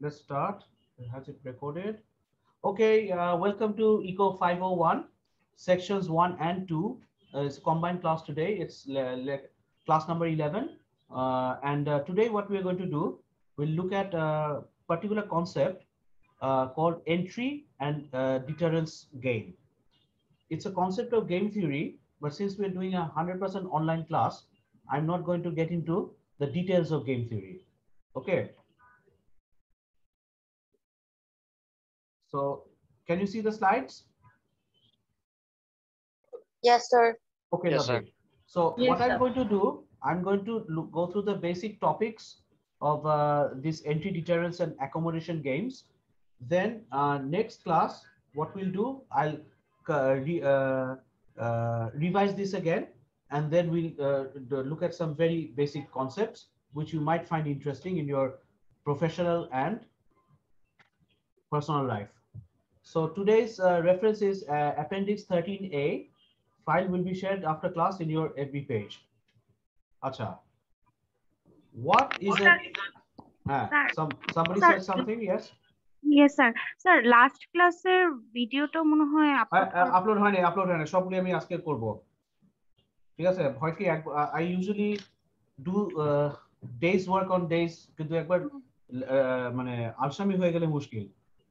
Let's start. Has it recorded? Okay, welcome to Eco 501, sections 1 and 2. It's a combined class today. It's class number 11. And today what we're going to do, we'll look at a particular concept called entry and deterrence game. It's a concept of game theory, but since we're doing a 100% online class, I'm not going to get into the details of game theory. Okay. So can you see the slides? Yes, sir. Okay, Yes, lovely. sir. So Yes, what I'm sir. going to do, I'm going to go through the basic topics of this entry deterrence and accommodation games. Then next class, what we'll do, I'll revise this again, and then we'll look at some very basic concepts which you might find interesting in your professional and personal life. So today's reference is Appendix 13A. File will be shared after class in your FB page. Acha. What is a somebody said something? Yes. Yes, sir. Sir, last ক্লাসের ভিডিওটা মনে হয় upload হয়নি সবগুলো আমি আজকে করব। ঠিক আছে, হয় কি I usually do days work on days, কিন্তু একবার মানে আলসামি হয়ে গেলে মুশকিল।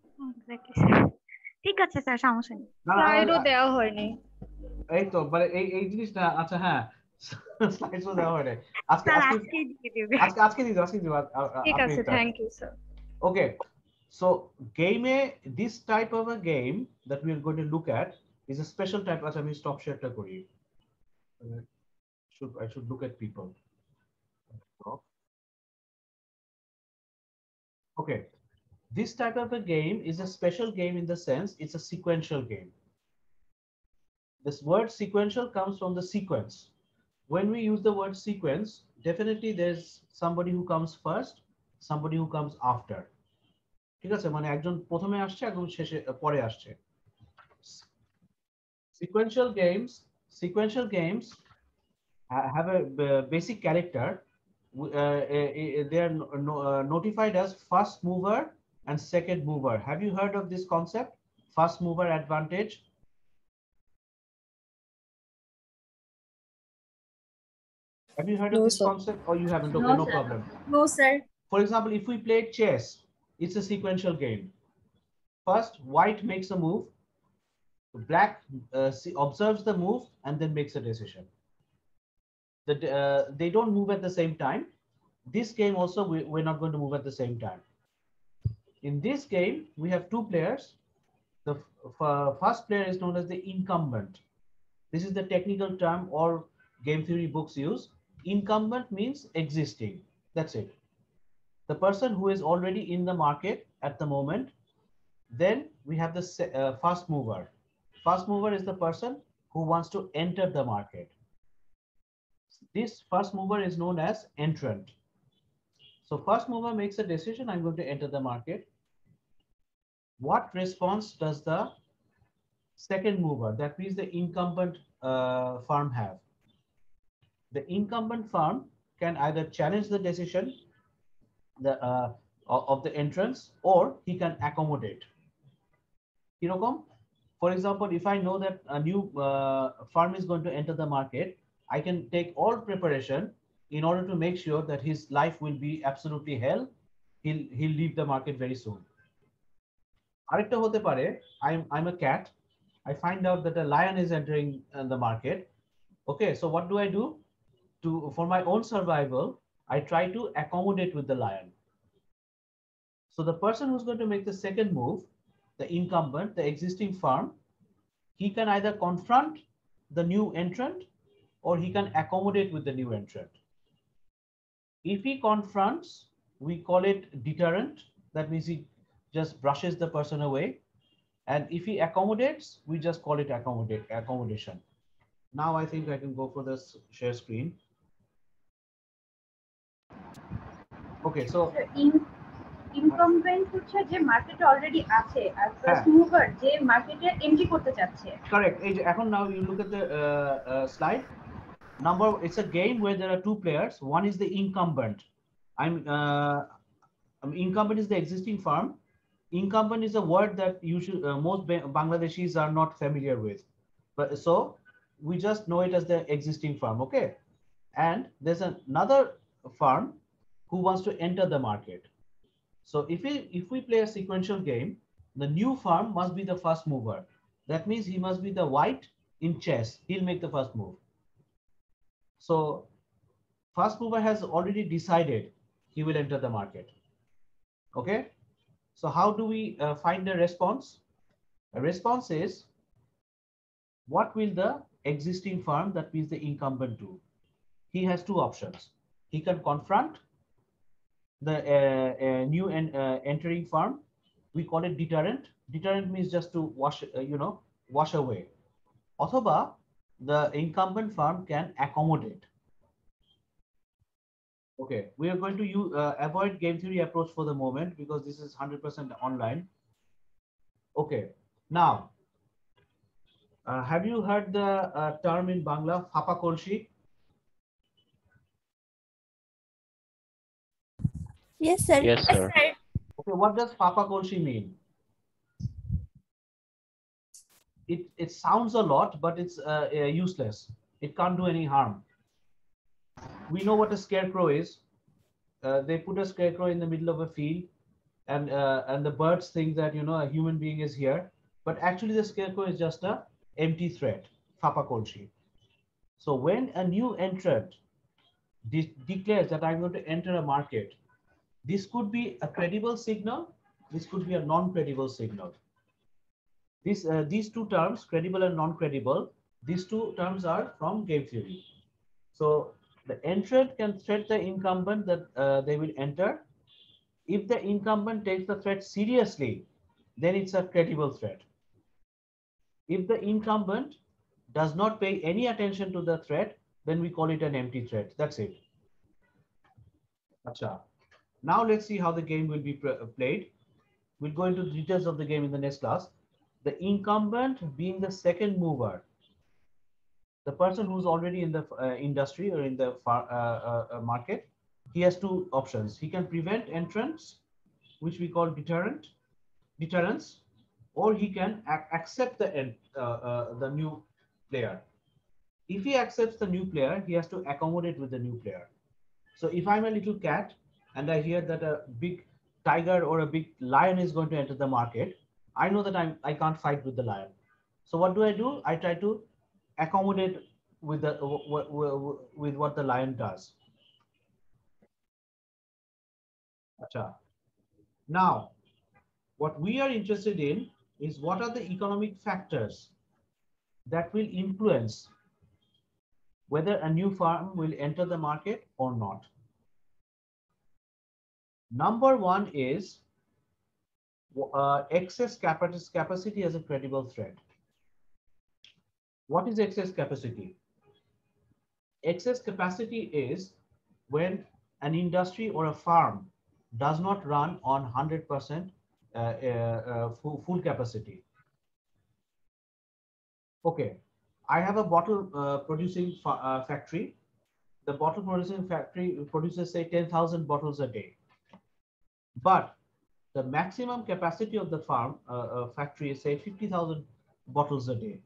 ঠিক আছে স্যার, সমস্যা নেই। স্লাইডও দেওয়া হয়নি। এই তো মানে এই জিনিসটা আচ্ছা হ্যাঁ স্লাইডসও দেওয়া হয় নাই। আজকে দিয়ে দিব। ঠিক আছে, thank you sir. Okay, so this type of a game that we are going to look at is a special type. Acha, আমি stop share টা করি। I should look at people. Okay, this type of a game is a special game in the sense it's a sequential game. This word sequential comes from the sequence. When we use the word sequence, definitely there's somebody who comes first, somebody who comes after. ঠিক আছে, মানে একজন প্রথমে আসছে, একজন শেষে পরে আসছে। Sequential games have a basic character. They are notified as first mover and second mover. Have you heard of this concept, first mover advantage? Have you heard of this concept, or you haven't? Okay, no problem. No, sir. For example, if we play chess, it's a sequential game. First, white makes a move, black observes the move and then makes a decision. They don't move at the same time. This game also, we're not going to move at the same time. In this game, we have two players. The first player is known as the incumbent. This is the technical term all game theory books use. Incumbent means existing. That's it. The person who is already in the market at the moment. Then we have the first mover. First mover is the person who wants to enter the market. This first mover is known as entrant. So first mover makes a decision, I'm going to enter the market. What response does the second mover, that means the incumbent firm, have? The incumbent firm can either challenge the decision of the entrance, or he can accommodate. For example, if I know that a new firm is going to enter the market, I can take all preparation in order to make sure that his life will be absolutely hell. He'll leave the market very soon. আরেকটা হতে পারে, I'm a cat. I find out that a lion is entering the market. Okay, so what do I do? For my own survival, I try to accommodate with the lion. So the person who's going to make the second move, the incumbent, the existing firm, he can either confront the new entrant or he can accommodate with the new entrant. If he confronts, we call it deterrent. That means he just brushes the person away. And if he accommodates, we just call it accommodation. Now I think I can go for this share screen. Okay, so incumbent হচ্ছে যে মার্কেটে already আছে, আর first mover যে মার্কেটে entry করতে চাচ্ছে। Correct. এখন now you look at the slide. It's a game where there are two players. One is the incumbent. Incumbent is the existing firm. Incumbent is a word that most Bangladeshis are not familiar with. But so we just know it as the existing firm, okay? And there's another firm who wants to enter the market. So if we play a sequential game, the new firm must be the first mover. That means he must be the white in chess. He'll make the first move. So first mover has already decided he will enter the market. Okay. So how do we find the response? A response is, what will the existing firm, that means the incumbent, do? He has two options. He can confront the new and entering firm. We call it deterrent. Deterrent means just to wash away. Othoba, the incumbent firm can accommodate. Okay, we are going to avoid game theory approach for the moment because this is 100% online. Okay, now, have you heard the term in Bangla, Fapa Kolshi? Yes, sir. Yes, sir. Okay, what does Fapa Kolshi mean? It sounds a lot, but it's useless. It can't do any harm. We know what a scarecrow is. They put a scarecrow in the middle of a field, and the birds think that a human being is here, but actually the scarecrow is just a empty threat, Fapa Kolshi. So when a new entrant declares that I'm going to enter a market, this could be a credible signal. This could be a non-credible signal. These two terms, credible and non-credible, these two terms are from game theory. So the entrant can threat the incumbent that they will enter. If the incumbent takes the threat seriously, then it's a credible threat. If the incumbent does not pay any attention to the threat, then we call it an empty threat. That's it. Achha. Now let's see how the game will be played. We'll go into the details of the game in the next class. The incumbent being the second mover, the person who's already in the industry or in the market, he has two options. He can prevent entrance, which we call deterrence, or he can accept the new player. If he accepts the new player, he has to accommodate with the new player. So if I'm a little cat and I hear that a big tiger or a big lion is going to enter the market, I know that I can't fight with the lion. So what do? I try to accommodate with what the lion does. Achha. Now, what we are interested in is what are the economic factors that will influence whether a new firm will enter the market or not. Number one is excess capacity as a credible threat. What is excess capacity? Excess capacity is when an industry or a farm does not run on 100% full capacity. Okay, I have a bottle producing factory. The bottle producing factory produces, say, 10,000 bottles a day. But the maximum capacity of the farm factory is, say, 50,000 bottles a day.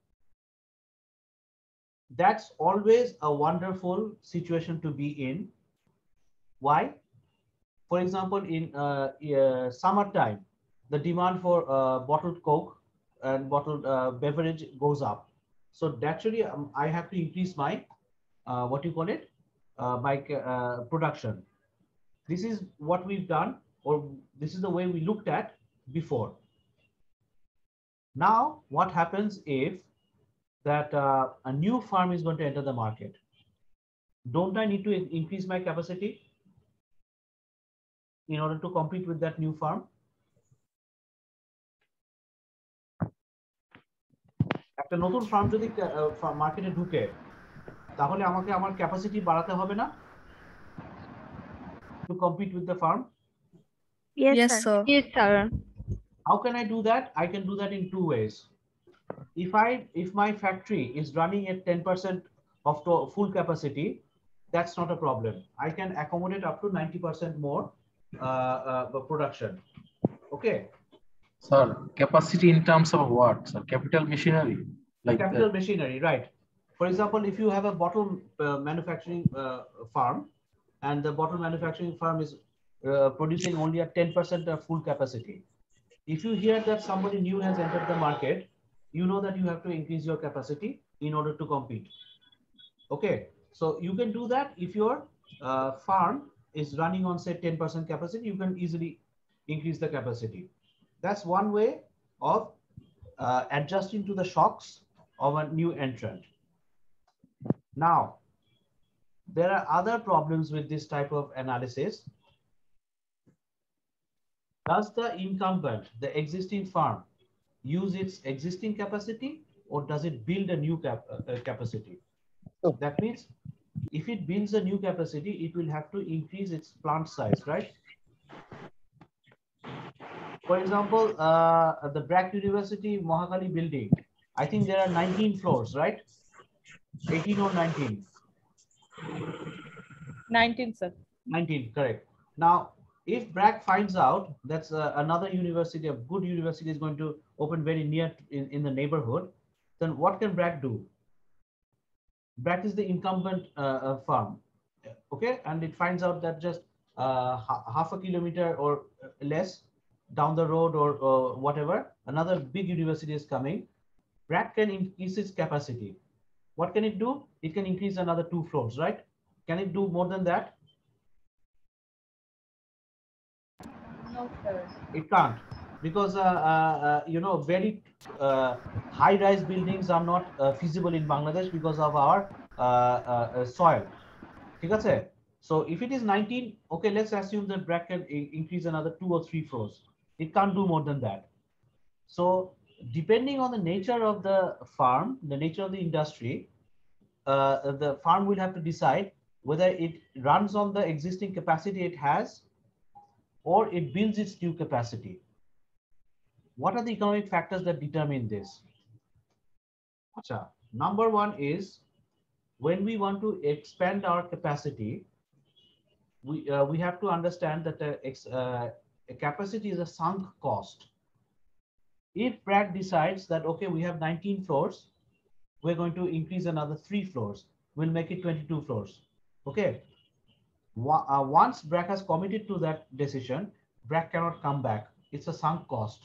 That's always a wonderful situation to be in. Why? For example, in summertime, the demand for bottled Coke and bottled beverage goes up. So naturally, I have to increase my, production. This is what we've done, or this is the way we looked at before. Now, what happens if that a new firm is going to enter the market? Don't I need to increase my capacity in order to compete with that new firm? একটা নতুন farm যদি মার্কেটে ঢুকে তাহলে আমাকে আমার capacity বাড়াতে হবে না to compete with the firm? Yes, sir. Yes, sir. How can I do that? I can do that in two ways. If my factory is running at 10% of full capacity, that's not a problem. I can accommodate up to 90% more production. Okay. Sir, capacity in terms of what? Sir, capital machinery, like capital machinery, right? For example, if you have a bottle manufacturing farm, and the bottle manufacturing farm is producing only at 10% of full capacity. If you hear that somebody new has entered the market, you know that you have to increase your capacity in order to compete. Okay, so you can do that if your farm is running on say 10% capacity, you can easily increase the capacity. That's one way of adjusting to the shocks of a new entrant. Now, there are other problems with this type of analysis. Does the incumbent, the existing farm, use its existing capacity, or does it build a new capacity? That means if it builds a new capacity, it will have to increase its plant size, right? For example, the BRAC University Mohakali building, I think there are 19 floors, right? 18 or 19? 19, sir. 19, correct. Now, if BRAC finds out that another university, a good university, is going to open very near in the neighborhood, then what can BRAC do? BRAC is the incumbent farm, okay? And it finds out that just half a kilometer or less down the road or whatever, another big university is coming. BRAC can increase its capacity. What can it do? It can increase another 2 floors, right? Can it do more than that? No, sir. It can't, because you know, very high-rise buildings are not feasible in Bangladesh because of our soil. So if it is 19, okay, let's assume that BRAC can increase another 2 or 3 floors. It can't do more than that. So depending on the nature of the farm, the nature of the industry, the farm will have to decide whether it runs on the existing capacity it has, or it builds its new capacity. What are the economic factors that determine this? Number one is, when we want to expand our capacity, we have to understand that a capacity is a sunk cost. If BRAC decides that, okay, we have 19 floors, we're going to increase another 3 floors, we'll make it 22 floors. Okay. Once BRAC has committed to that decision, BRAC cannot come back. It's a sunk cost.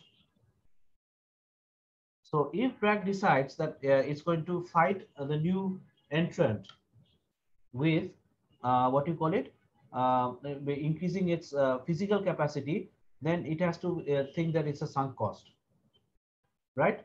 So if BRAC decides that it's going to fight the new entrant with what you call it, increasing its physical capacity, then it has to think that it's a sunk cost, right?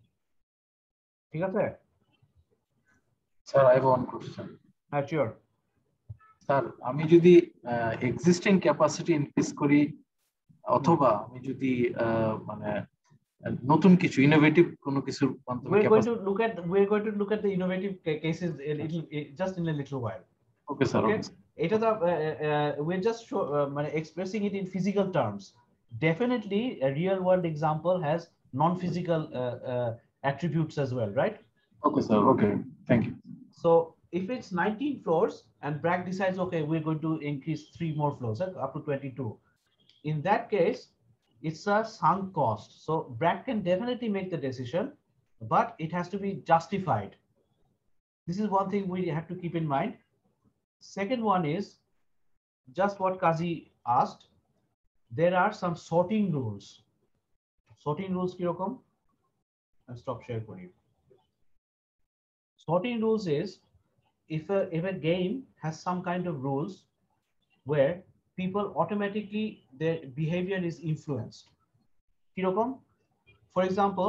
Sir, I have one question. Sure. Sir, আমি যদি existing capacity increase করি, অথবা আমি যদি মানে নতুন কিছু innovative কোনো কিছু we're going to look at the innovative cases just in a little while. Okay, sir. Okay. We're just expressing it in physical terms. Definitely, a real world example has non-physical attributes as well, right? Okay, sir. Okay, thank you. So if it's 19 floors and BRAC decides, okay, we're going to increase 3 more floors up to 22. In that case, it's a sunk cost. So BRAC can definitely make the decision, but it has to be justified. This is one thing we have to keep in mind. Second one is just what Kazi asked. There are some sorting rules. Sorting rules kirokom? I'll stop share for you. Sorting rules is if a game has some kind of rules where people automatically, their behavior is influenced. Kirokom? For example,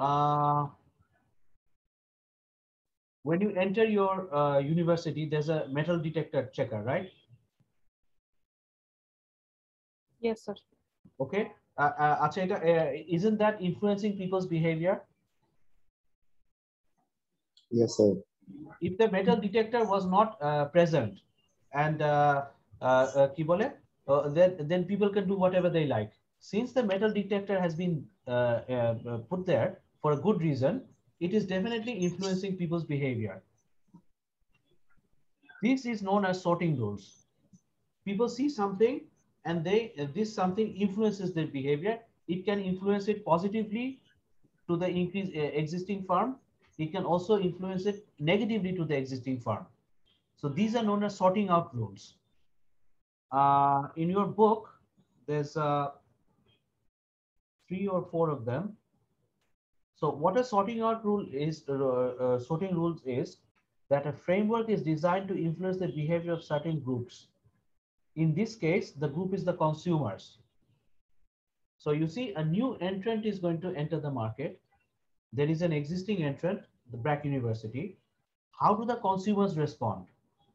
when you enter your university, there's a metal detector checker, right? Yes, sir. Okay. Isn't that influencing people's behavior? Yes, sir. If the metal detector was not present and then people can do whatever they like. Since the metal detector has been put there for a good reason, it is definitely influencing people's behavior. This is known as sorting rules. People see something and this something influences their behavior. It can influence it positively to the existing firm. It can also influence it negatively to the existing firm. So these are known as sorting out rules. In your book, there's 3 or 4 of them. So what a sorting out rule is, sorting rules is that a framework is designed to influence the behavior of certain groups. In this case, the group is the consumers. So you see, a new entrant is going to enter the market. There is an existing entrant, the BRAC University. How do the consumers respond?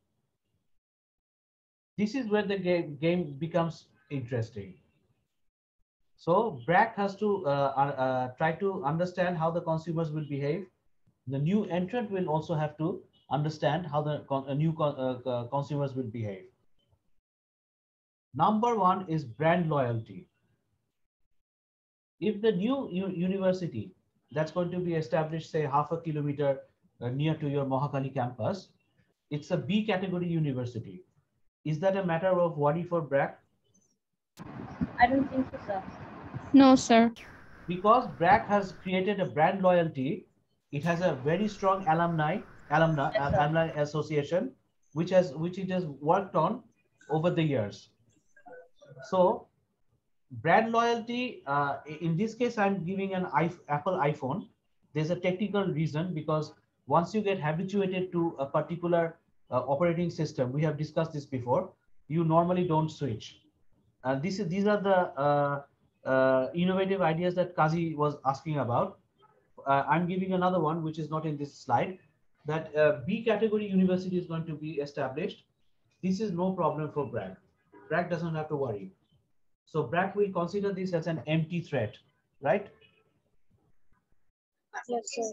This is where the game becomes interesting. So BRAC has to try to understand how the consumers will behave. The new entrant will also have to understand how the new consumers will behave. Number 1 is brand loyalty. If the new university that's going to be established, say half a kilometer near to your Mohakali campus, it's a B category university. Is that a matter of worry for BRAC? I don't think so, sir. No, sir. Because BRAC has created a brand loyalty, it has a very strong alumni association, which it has worked on over the years. So brand loyalty, in this case, I'm giving an Apple iPhone. There's a technical reason, because once you get habituated to a particular operating system, we have discussed this before, you normally don't switch. These are the innovative ideas that Kazi was asking about. I'm giving another one, which is not in this slide, that B category university is going to be established. This is no problem for BRAC. BRAC doesn't have to worry. So BRAC will consider this as an empty threat, right? Yes, sir.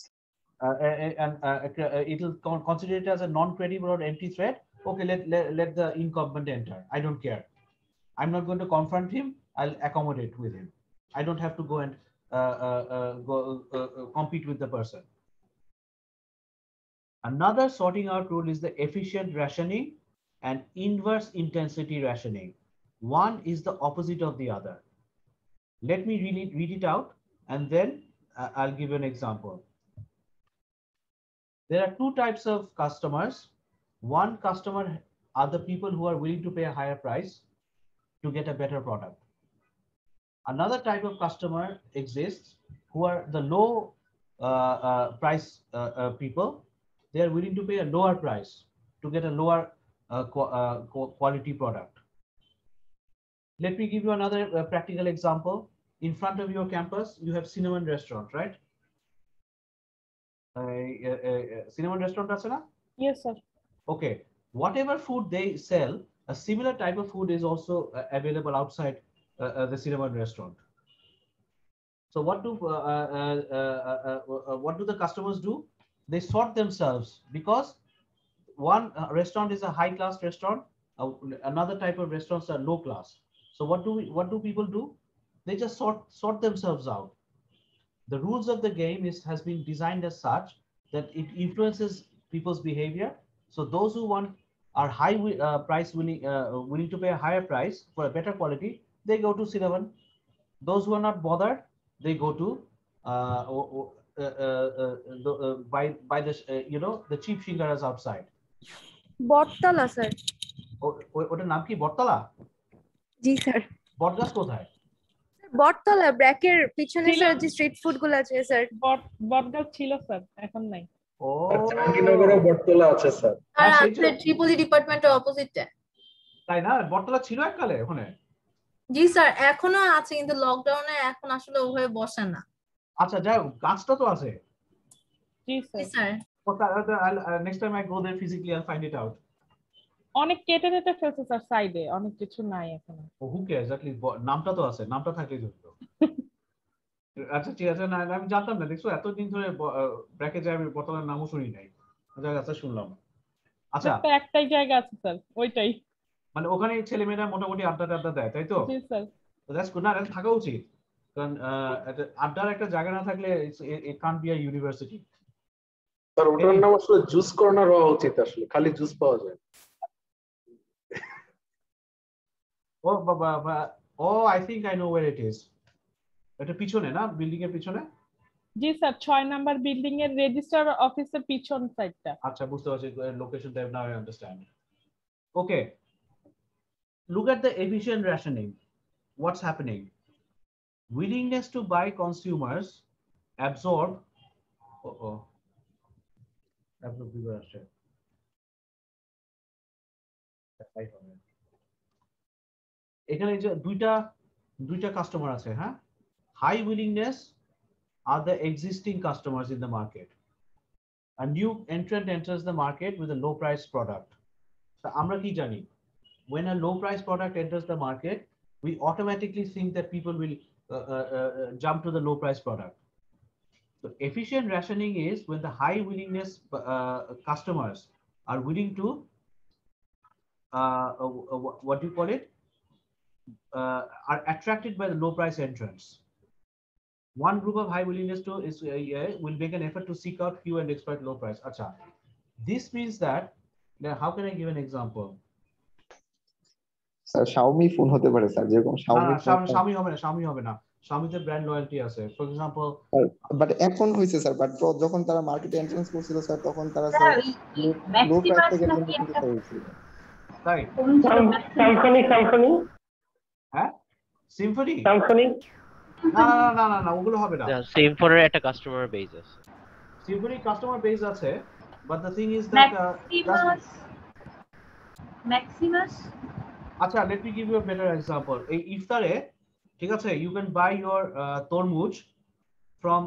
It will consider it as a non-credible or empty threat. Okay, let the incumbent enter. I don't care. I'm not going to confront him. I'll accommodate with him. I don't have to go and compete with the person. Another sorting out rule is the efficient rationing and inverse intensity rationing. One is the opposite of the other. Let me read it out, and then I'll give you an example. There are 2 types of customers. One customer are the people who are willing to pay a higher price to get a better product. Another type of customer exists who are the low price people. They are willing to pay a lower price to get a lower quality product. Let me give you another practical example. In front of your campus, you have Cinnamon Restaurant, right? Cinnamon Restaurant, Asana? Yes, sir. Okay. Whatever food they sell, a similar type of food is also available outside the Cinnamon Restaurant. So what do the customers do? They sort themselves, because one restaurant is a high-class restaurant, another type of restaurants are low class. So what do people do? They just sort themselves out. The rules of the game has been designed as such that it influences people's behavior. So those who are high price willing to pay a higher price for a better quality, they go to Cinnamon. Those who are not bothered, they go to by the the cheap shingaras outside. Bortala, sir. ওটার নাম কি বটতলা? জি sir. বটগাছ কোথায়? বটতলা ব্র্যাকের পিছনে sir যে street food গুলো আছে sir. বটগাছ ছিল স্যার, এখন নাই। ও জাহাঙ্গীরনগরে বটতলা আছে স্যার। আর আছে ট্রিপলি ডিপার্টমেন্টের অপোজিটে। তাই না? বটতলা ছিল এককালে ওখানে? জি স্যার, এখনো আছে, কিন্তু লকডাউনে এখন আসলে ওভাবে বসে না। আচ্ছা, যাই হোক, গাছটা তো আছে। Ji sir. Next time I go there physically, I'll find it out. অনেক কেটে কেটে ফেলছে স্যার সাইডে, অনেক কিছু নাই এখন। Who cares? At least নামটা তো আছে, নামটা থাকলেই হতো। আচ্ছা ঠিক আছে, না আমি জানতাম না, দেখছো এতদিন ধরে ব্র্যাকে যাই, আমি বটতলার নামও শুনি নাই। আচ্ছা শুনলাম। আচ্ছা, একটাই জায়গা আছে স্যার, ওইটাই। মানে ওখানে ছেলেমেয়েরা মোটামুটি আড্ডা দেয়, তাই তো? জি স্যার। দ্যাটস গুড, না থাকা উচিত, কারণ আড্ডার একটা জায়গা না থাকলে it can't be a university. Sir ওটার নাম আসলে জুস কর্নার হওয়া উচিত, আসলে খালি জুস পাওয়া যায়। Oh, I think I know where it is. এটা পিছনে না, বিল্ডিং এর পিছনে? জি স্যার, 6 নাম্বার বিল্ডিং এর রেজিস্ট্রার অফিসের পিছন সাইডটা। আচ্ছা, বুঝতে পারছি location type, now I understand. Okay, look at the efficient rationing. What's happening? Willingness to buy consumers absorb এখানে যে দুইটা কাস্টমার আছে, হ্যাঁ? High willingness are the existing customers in the market. A new entrant enters the market with a low price product. So আমরা কি জানি? When a low price product enters the market, we automatically think that people will jump to the low price product. So efficient rationing is when the high willingness customers are willing to what do you call it? Are attracted by the low price entrants. One group of high willingness to will make an effort to seek out few and exploit low price. Acha. This means that, now how can I give an example? Sir Xiaomi phone হতে পারে sir, যেরকম Xiaomi হবে না, Xiaomi তে brand loyalty আছে। For example, but এখন হইছে sir, but যখন তারা মার্কেটে এন্ট্রান্স করছিল স্যার, তখন তারা স্যার লো প্রাইস থেকে কিন্তু হয়েছিল। তাই Symphony হ্যাঁ, সিম্ফনি না ওগুলো হবে না। সিম্ফনির একটা কাস্টমার বেস আছে, সিম্ফনি কাস্টমার বেস আছে, but the thing is that Maximus. আচ্ছা, let me give you a better example. এই ইফতারে, ঠিক আছে, you can buy your তরমুজ from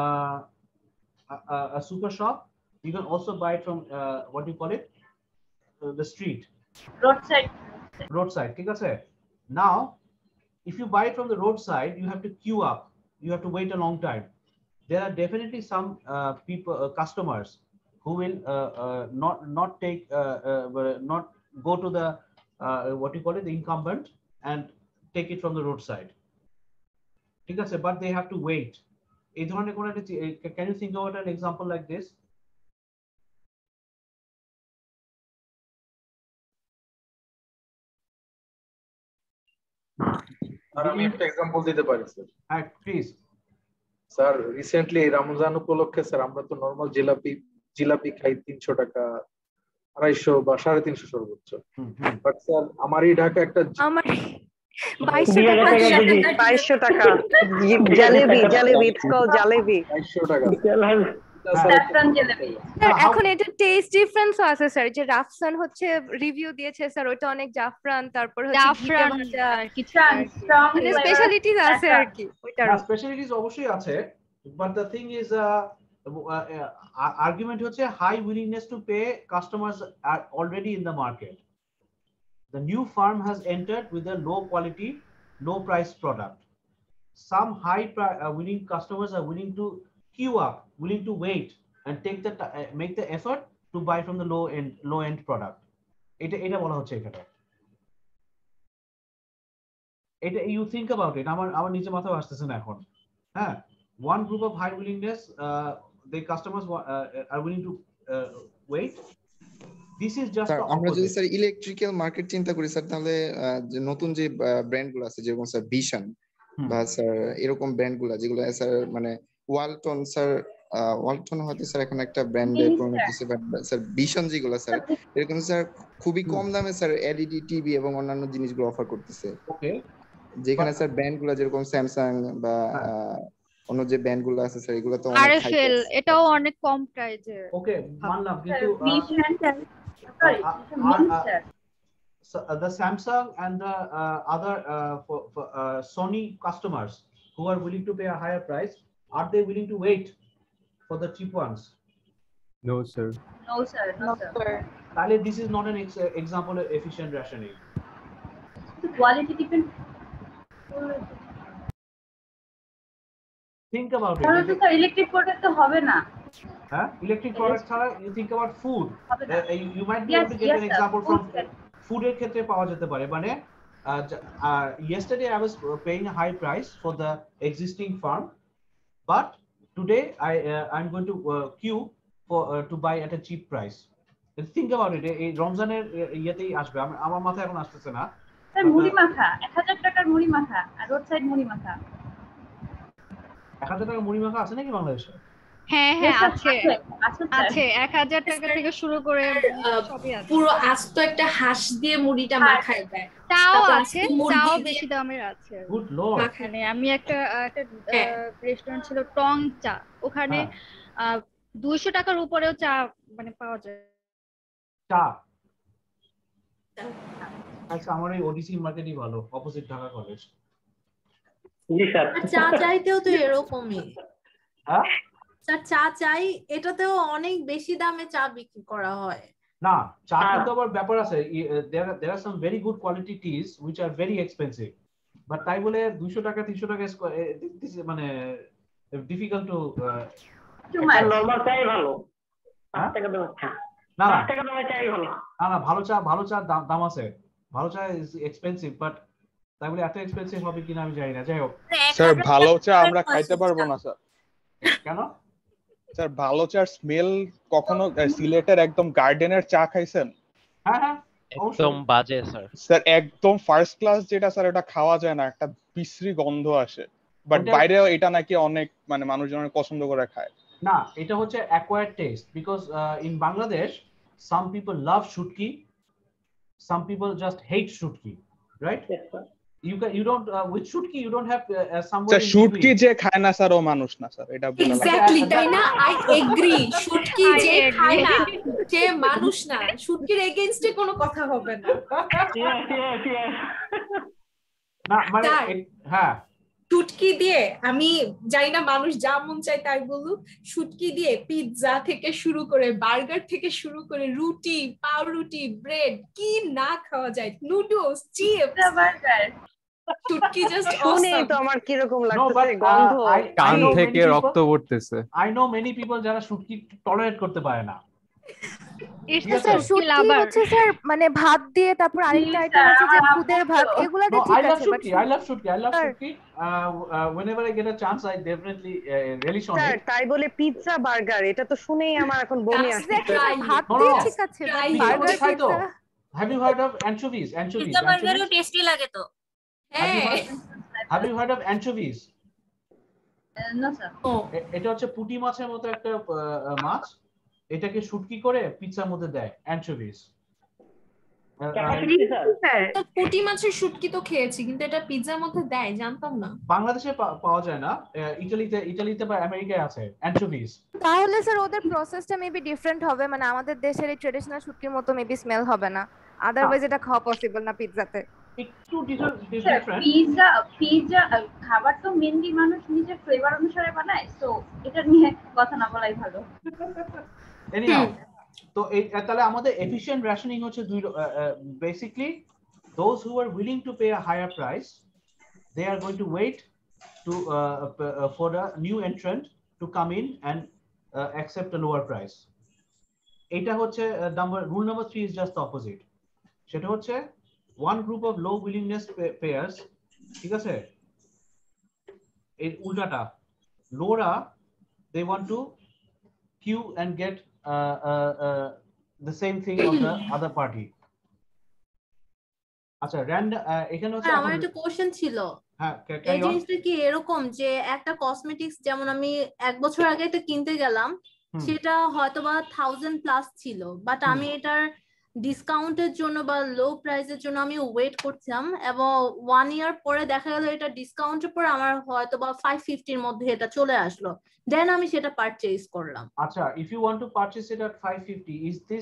a super shop. You can also buy it from what do you call it, the street, roadside, ঠিক আছে? Now if you buy it from the roadside, you have to queue up, you have to wait a long time. There are definitely some people, customers who will not take not go to the what you call it, the incumbent, and take it from the roadside, ঠিক আছে? But they have to wait. এই ধরনের কোন একটা, can you think about an example like this? আমি একটা example দিতে পারি স্যার। হ্যাঁ প্লিজ। স্যার রিসেন্টলি রমজান উপলক্ষে স্যার আমরা তো নরমাল জিলাপি খাই 300 টাকা, 250 বা 350 সর্বোচ্চ। বাট স্যার আমারই ঢাকা একটা আমার 2200 টাকা জালেবি ইটস কল জালেবি 2200 টাকা স্যাফরান জেলেবি। স্যার এখন এটা টেস্ট ডিফারেন্স আছে স্যার, যে রাফসান হচ্ছে রিভিউ দিয়েছে স্যার, ওটা অনেক জাফরান, তারপর হচ্ছে জাফরান কিছু মানে স্পেশালিটিজ আছে আর কি, ওইটার স্পেশালিটিজ অবশ্যই আছে, but the thing is argument হচ্ছে high willingness to pay customers are already in the market. The new firm has entered with a low quality, low price product. Some high willing customers are willing to queue up, willing to wait and make the effort to buy from the low end product. এটা বলা হচ্ছে এখানে। এটা you think about it, আমার নিচে মাথা আসতেছে না এখন। হ্যাঁ, one group of high willingness, the customers are willing to wait. This is just the আমরা যদি opposite. স্যার ইলেকট্রিক্যাল মার্কেট চিন্তা করি স্যার, তাহলে যে নতুন যে ব্র্যান্ড গুলো আছে, যেরকম স্যার ভিশন বা স্যার এরকম ব্র্যান্ড গুলো, যেগুলো স্যার মানে ওয়ালটন, স্যার ওয়ালটন হয়তো স্যার এখন একটা ব্র্যান্ডে প্রমোট করছে, বাট স্যার ভিশন যেগুলো স্যার এরকম স্যার খুবই কম দামে স্যার এলইডি টিভি এবং অন্যান্য জিনিসগুলো অফার করতেছে। ওকে, যেখানে স্যার ব্র্যান্ড গুলো যেরকম স্যামসাং বা অন্য যে ব্র্যান্ড গুলো আছে স্যার, এগুলো তো অনেক হাই আরএফএল, এটাও অনেক কম প্রাইসে। ওকে, মানলাম, কিন্তু the Samsung and the other Sony customers who are willing to pay a higher price, are they willing to wait for the cheap ones? No sir. No sir. This is not an example of efficient rationing. The quality depend. Think about it. তাহলে তো electric product তো হবে না। হ্যাঁ, electric product ছাড়া you think about food. You might be able to get an example from food এর ক্ষেত্রে পাওয়া যেতে পারে। মানে yesterday I was paying a high price for the existing farm, but today I'm going to queue for to buy at a cheap price. Think about it. এই রমজানের ইয়েতেই আসবে, আমার মাথায় এখন আসতেছে না, স্যার মুড়ি মাখা 1000 টাকার মুড়ি মাখা আর রোড সাইড মুড়ি মাখা 1000 টাকা মুড়ি মাখা আছে নাকি বাংলাদেশে? হ্যাঁ Yes, sir, আছে আছে স্যার আছে 1000 টাকা থেকে শুরু করে সবই আছে। পুরো আস্ত একটা হাঁস দিয়ে মুড়িটা মাখায় দেয়। চাও তারপর আছে, মুরগি চাও দিয়ে- বেশি দামের আছে। Good lord. এখানে আমি একটা হ্যাঁ। রেস্টুরেন্ট ছিল টং চা, ওখানে হ্যাঁ। 200 টাকার উপরেও চা মানে পাওয়া যায়। চা আচ্ছা, আমার এই ওডিসি মার্কেটই ভালো, অপোজিট ঢাকা কলেজ। জি স্যার। আর চা চাইতেও তো এরকমই। হ্যাঁ স্যার চা চাই এটাতেও অনেক বেশি দামে চা বিক্রি করা হয়। না, চা কিন্তু আবার ব্যাপার আছে, there are some very good quality teas which are very expensive, but তাই বলে 200 টাকা 300 টাকা মানে difficult to নরমাল চাই ভালো। 5 টাকা দামের চা। না 5 টাকা দামের চাই ভালো। না ভালো চা দাম আছে, ভালো চা ইজ এক্সপেন্সিভ, বাট তাই বলে এত এক্সপেন্সিভ হবে কিনা আমি জানি না। যাই হোক স্যার, ভালো চা আমরা খাইতে পারবো না স্যার। কেন স্যার? ভালো চার স্মেল কখনো সিলেটের একদম গার্ডেনের চা খাইছেন? হ্যাঁ হ্যাঁ একদম বাজে স্যার। স্যার একদম ফার্স্ট ক্লাস যেটা স্যার, এটা খাওয়া যায় না, একটা বিশ্রী গন্ধ আসে, বাট বাইরে এটা নাকি অনেক মানে মানুষজন পছন্দ করে খায়। না, এটা হচ্ছে acquired taste, because in Bangladesh some people love shutki, some people just hate shutki, right? Yes, sir. You don't with shutki you don't have someone sir শুটকি যে খায় না স্যার ও মানুষ না স্যার, এটা বলা লাগে। এক্স্যাক্টলি, তাই না? আই এগ্রি, শুটকি যে খায় না সে মানুষ না, শুটকির এগেইনস্টে কোনো কথা হবে না। না মানে হ্যাঁ, শুটকি দিয়ে আমি জানি না মানুষ যা মন চায় তাই বলুক, শুটকি দিয়ে পিৎজা থেকে শুরু করে বার্গার থেকে শুরু করে রুটি, পাউরুটি, ব্রেড, কি না খাওয়া যায়, নুডলস, চিপস, বার্গার, শুটকি জাস্ট শুনেই তো আমার কি রকম লাগতেছে, গন্ধ কান থেকে রক্ত পড়তেছে। I know many people যারা শুটকি টলারেট করতে পারে না। স্যার শুটকি হচ্ছে স্যার মানে ভাত দিয়ে, তারপর আরেকটা আইটেম আছে যে খুদের ভাত, এগুলাতে ঠিক আছে। I love শুটকি whenever I get a chance I definitely relish on sir it. তাই বলে পিৎজা বার্গার, এটা তো শুনেই আমার এখন বমি আসছে। ভাত দিয়ে ঠিক আছে, burger pizza. Have you heard of anchovies? Pizza বার্গারও টেস্টি লাগে তো। Have you heard of anchovies? না স্যার। এটা হচ্ছে পুঁটি মাছের মতো একটা মাছ, এটাকে শুটকি করে পিৎজার মধ্যে দেয়, অ্যানচোভিস। পুঁটি মাছের শুটকি তো খেয়েছি, কিন্তু এটা পিৎজার মধ্যে দেয় জানতাম না। বাংলাদেশে পাওয়া যায় না, ইতালিতে বা আমেরিকায় আছে অ্যানচোভিস। তাহলে স্যার ওদের প্রসেসটা মেবি ডিফারেন্ট হবে, মানে আমাদের দেশের এই ট্রেডিশনাল শুটকির মতো মেবি স্মেল হবে না, আদারওয়াইজ এটা খাওয়া পসিবল না পিৎজাতে। একটু ডিফারেন্ট। পিৎজা খাবার তো মেনলি মানুষ নিজের ফ্লেভার অনুসারে বানায়, সো এটা নিয়ে কথা না বলাই ভালো। Anyhow, তো তাহলে আমাদের এফিশিয়েন্ট রেশনিং হচ্ছে basically those who are willing to pay a higher price, they are going to wait to for the new entrant to come in and accept a lower price. এটা হচ্ছে rule number 3 is just the opposite. সেটা হচ্ছে one group of low willingness payers, ঠিক আছে, এই উল্টাটা, লোরা they want to queue and get the same thing of the other party. আচ্ছা এখানে হচ্ছে আমার একটা কোশ্চেন ছিল। হ্যাঁ, এই জিনিসটা কি এরকম যে একটা কসমেটিক্স যেমন আমি 1 বছর আগে এটা কিনতে গেলাম, সেটা হয়তোবা 1000 প্লাস ছিল, বাট আমি এটার ডিসকাউন্টের জন্য বা লো প্রাইসের জন্য আমি ওয়েট করছিলাম, এবং 1 ইয়ার পরে দেখা গেল এটা ডিসকাউন্টের পরে আমার হয়তোবা 550 এর মধ্যে এটা চলে আসলো, দেন আমি সেটা পারচেজ করলাম। আচ্ছা, if you want to purchase it at 550, is this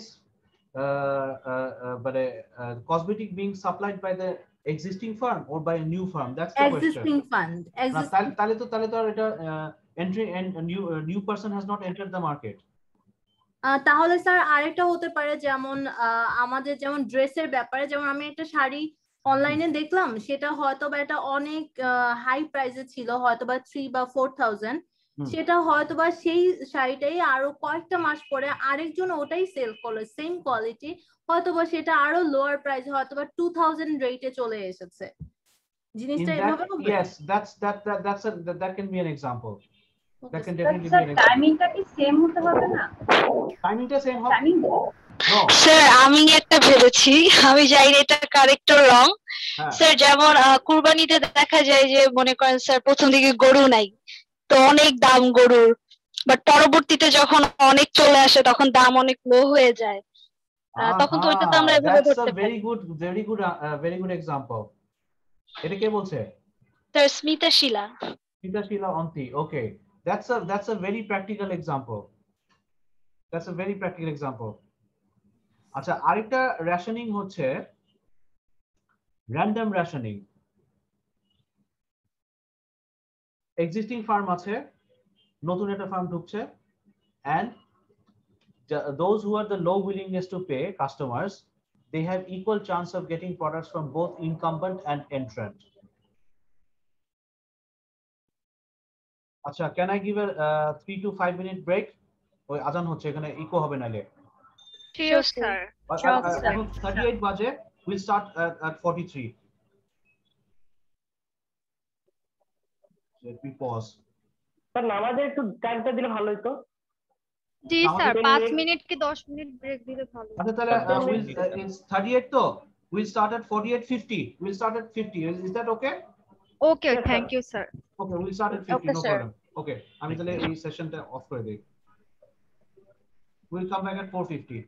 but cosmetic being supplied by the existing firm or by a new firm? That's the existing fund. তাহলে তো এটা entry and a new person has not entered the market. তাহলে sir আরেকটা হতে পারে, যেমন আমাদের যেমন ড্রেসের ব্যাপারে, যেমন আমি একটা শাড়ি অনলাইনে দেখলাম, সেটা হয়তোবা এটা অনেক হাই প্রাইসে ছিল, হয়তোবা 3 বা 4000, সেটা হয়তোবা সেই শাড়িটাই আরো কয়েকটা মাস পরে আরেকজন ওটাই সেল করলো, সেম কোয়ালিটি, হয়তোবা সেটা আরো লোয়ার প্রাইসে হয়তোবা 2000 রেটে চলে এসেছে। জিনিসটা এভাবে হবে? Yes, that can be an example. That can definitely be sir an example. টাইমিংটা কি সেম হতে হবে না? টাইমিংটা সেম হবে? Timing No. স্যার আমি একটা ভেবেছি, আমি জানি না এটা কারেক্ট অর রং। হ্যাঁ। স্যার যেমন কুরবানিতে দেখা যায় যে মনে করেন স্যার প্রথম দিকে গরু নাই, তো অনেক দাম গরুর, বাট পরবর্তীতে যখন অনেক চলে আসে তখন দাম অনেক লো হয়ে যায়, তখন তো ওইটা তো আমরা এভাবে That's ধরতে a পারি। very good example. এটা কে বলছে? Sir Smita Sheila. Smita Sheila Onti. Okay. That's a very practical example. That's a very practical example. আচ্ছা, আরেকটা রেশনিং হচ্ছে র্যান্ডম রেশনিং। এক্সিস্টিং ফার্ম আছে, নতুন একটা ফার্ম ঢুকছে, and those who are the low willingness to pay customers, they have equal chance of getting products from both incumbent and entrant. আচ্ছা, can I give a 3 to 5 minute break? ওই আজান হচ্ছে, এখানে eco হবে নালে। Sure, sir. এখন 38 বাজে, we'll start at 43. Let me pause. Sir নামাজে একটু টাইমটা দিলে ভালো হতো। জি স্যার, 5 মিনিট কি 10 মিনিট ব্রেক দিলে ভালো। আচ্ছা তাহলে it's 38 তো we'll start at 48:50. We'll start at 50. Is that okay? Okay, thank you sir. Okay, we'll start at 50. Okay, No sir. problem. Okay, আমি তাহলে এই সেশনটা অফ করে দেই। We'll come back at 4:50.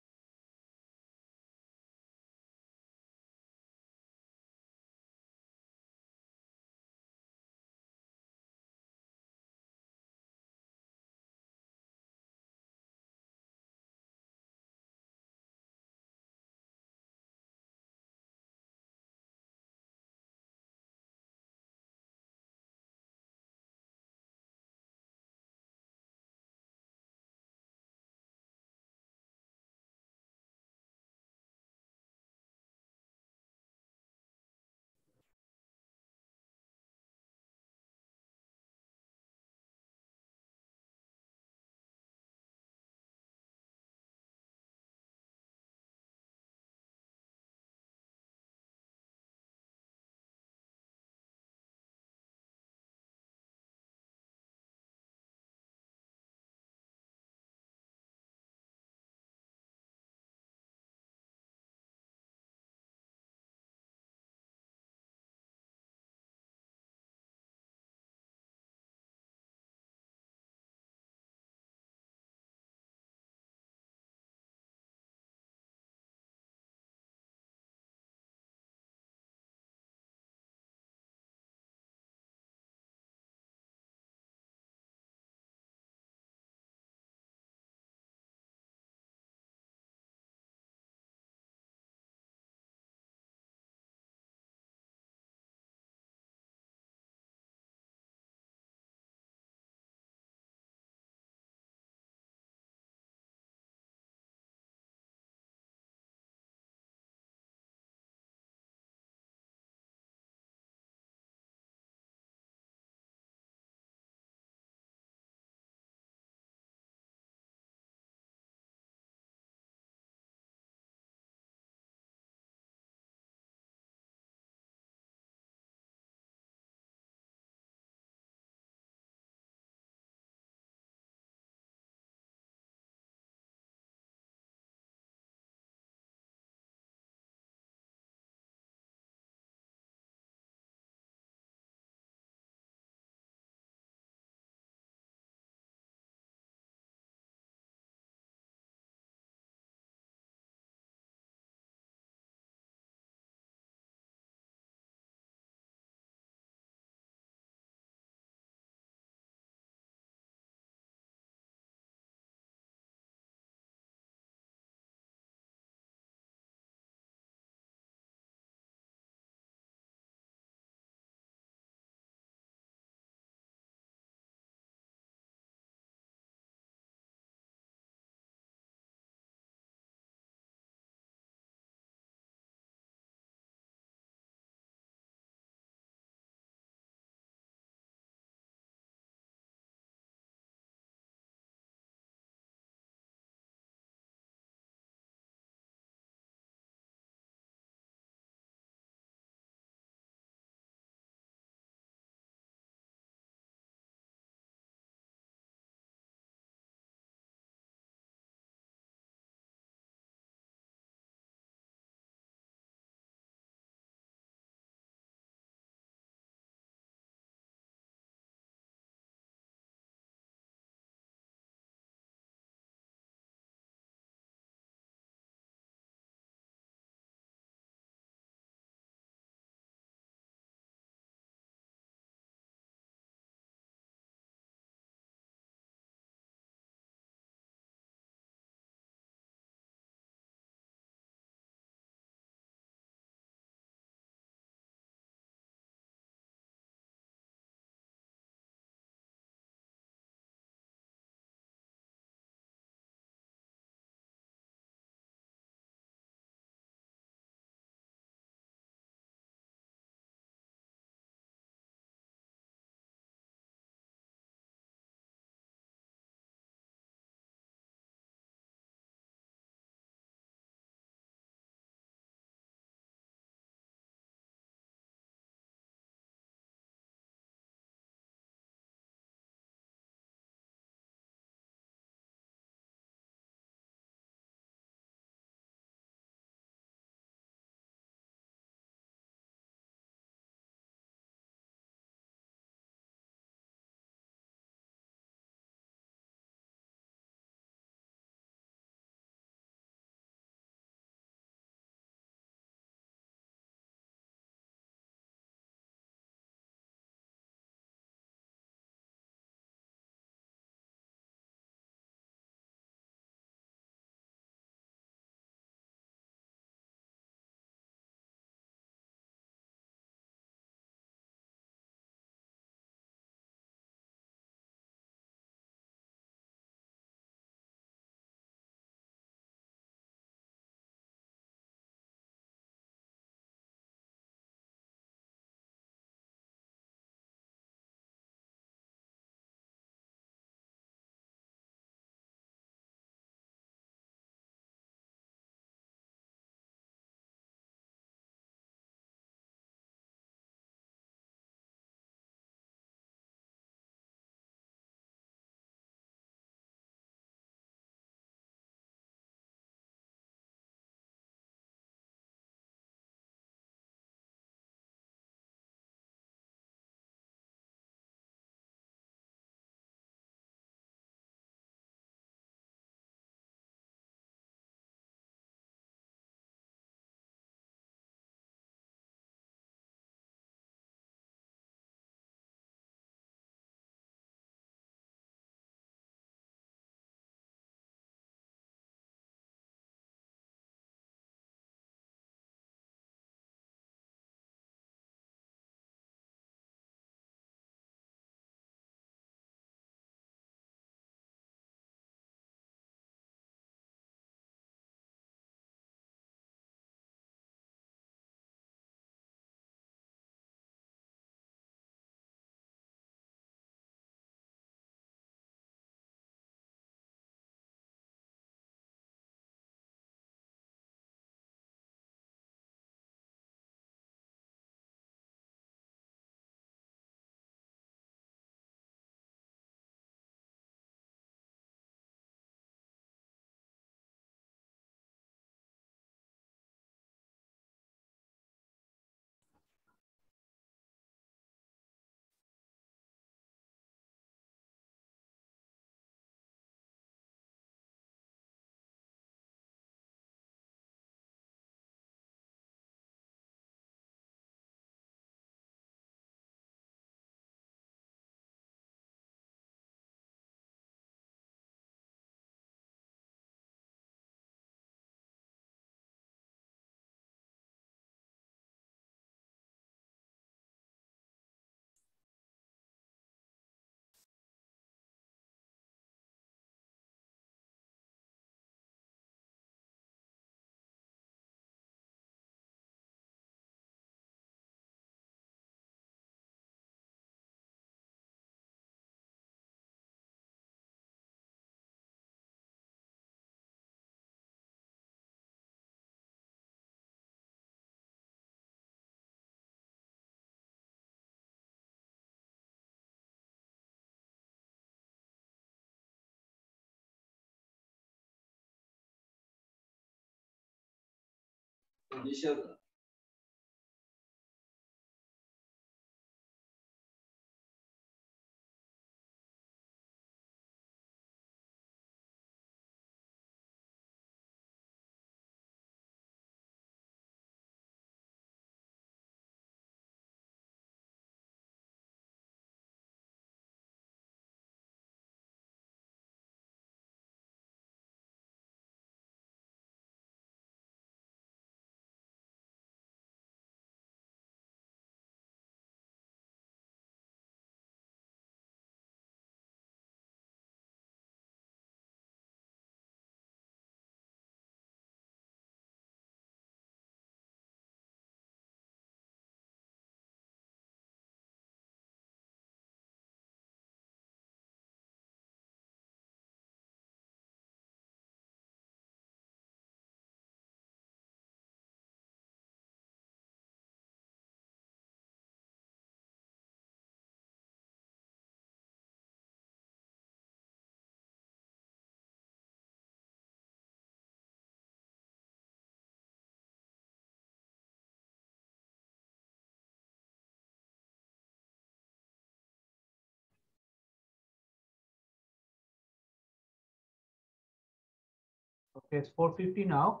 Okay, it's 4:50 now.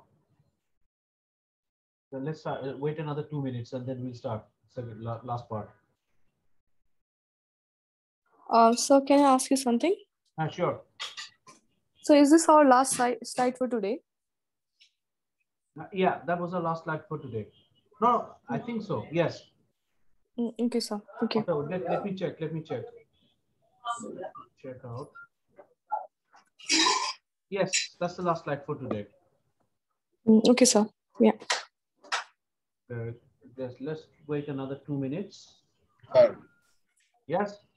Then let's start, wait another 2 minutes and then we'll start second last part. So can I ask you something? Sure. So is this our last slide for today? Yeah, that was our last slide for today. No, I think so. Yes. Okay, sir. Okay. Let me check. Let me check. Check out. Yes, that's the last slide for today. Okay, sir. Yeah. Let's wait another 2 minutes. Yes.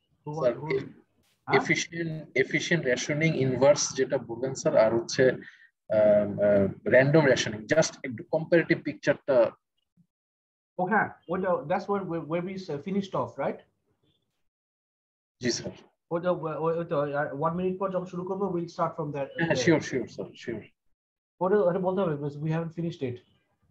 Efficient rationing inverse যেটা বললেন sir আর হচ্ছে random rationing just একটু comparative pictureটা Okay, that's where we finished off, right? জি sir 1 minute পর যখন শুরু করব we'll start from that. Sure sir, sure. ওটা বলতে হবে because we haven't finished it.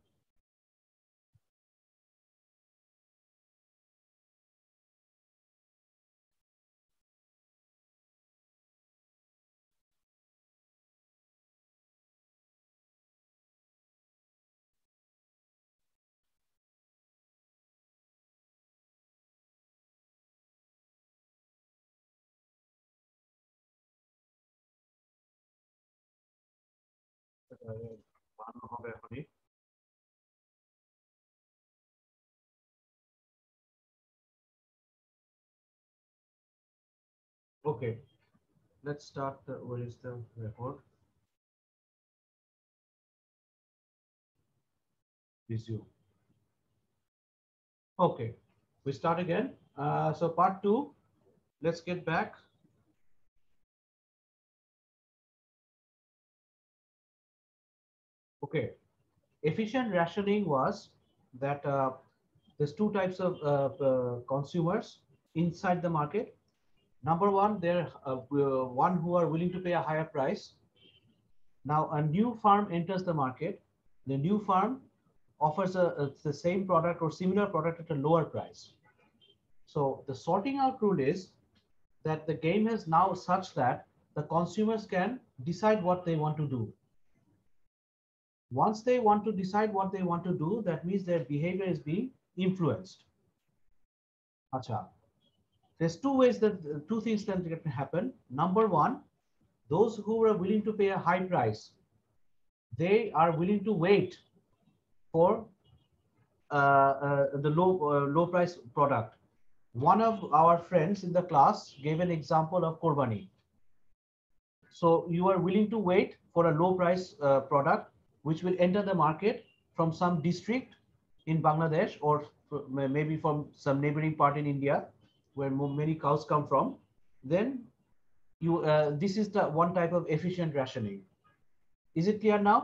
Okay, let's start. Where is the record? Resume. Okay, we start again. So part 2, let's get back. Okay, efficient rationing was that there's two types of consumers inside the market. Number one, there one who are willing to pay a higher price. Now a new firm enters the market. The new firm offers the same product or similar product at a lower price. So the sorting out rule is that the game is now such that the consumers can decide what they want to do. Once they want to decide what they want to do, that means their behavior is being influenced. Acha. There's two things that can happen. Number one, those who are willing to pay a high price, they are willing to wait for the low price product. One of our friends in the class gave an example of Korbani. So you are willing to wait for a low price product which will enter the market from some district in Bangladesh or maybe from some neighboring part in India where many cows come from. Then you this is the one type of efficient rationing. Is it clear now?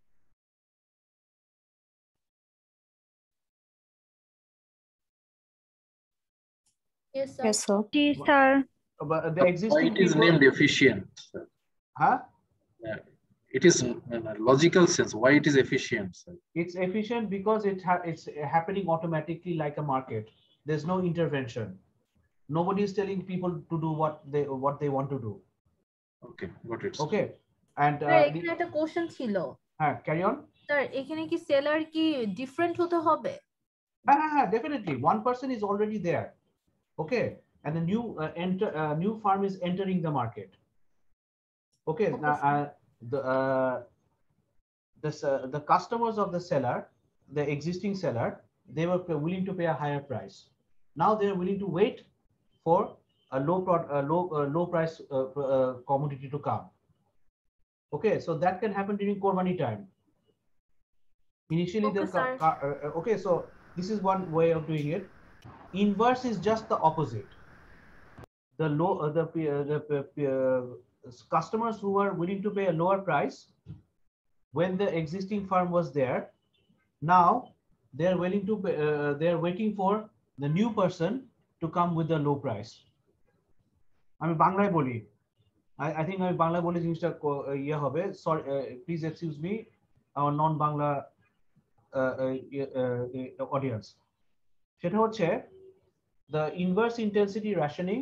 Yes, sir. Yes, sir. Yes, sir. But the existing Why it is named efficient? Huh? it is logical sense why it is efficient, sir? It's efficient because it's happening automatically like a market. There's no intervention. Nobody is telling people to do what they want to do. Okay, got it. Okay, and এখানে একটা question ছিল। হ্যাঁ, carry on. Sir এখানে কি seller কি different হতে হবে? হ্যাঁ, definitely. One person is already there. Okay, and the new farm is entering the market. Okay, the customers of the seller, the existing seller, they were willing to pay a higher price. Now they are willing to wait for a low price commodity to come. Okay, so that can happen during Qurbani time. Initially, okay, so this is one way of doing it. Inverse is just the opposite. The customers who were willing to pay a lower price when the existing farm was there, now they are willing to pay, they are waiting for the new person to come with the low price. আমি বাংলায় বলি, I think আমি বাংলায় বলি জিনিসটা ইয়ে হবে। Sorry, please excuse me, our non-Bangla audience. সেটা হচ্ছে the inverse intensity rationing.